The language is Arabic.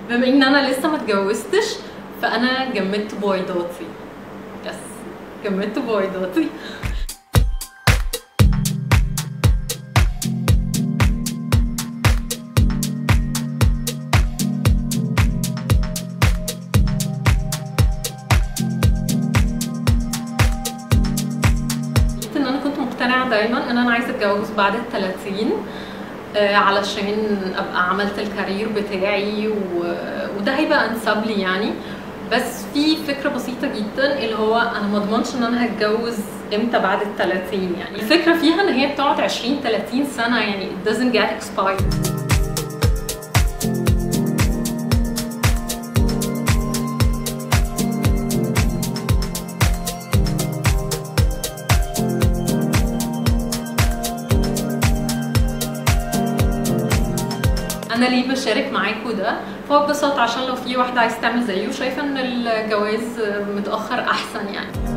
بما ان انا لسه ما اتجوزتش فانا جمدت بويضاتي. يس، جمدت بويضاتي. ان انا كنت مقتنعه دايما ان انا عايزه اتجوز بعد ال30 علشان ابقى عملت الكارير بتاعي وده هيبقى انسب لي يعني. بس في فكره بسيطه جدا اللي هو انا ما اضمنش ان انا هتجوز امتى بعد ال30 يعني. الفكره فيها ان هي بتقعد 20 30 سنه يعني it doesn't get expired. انا ليه بشارك معاكم ده؟ فهو ببساطه عشان لو في واحده عايزه تعمل زيه وشايفه ان الجواز متاخر احسن يعني.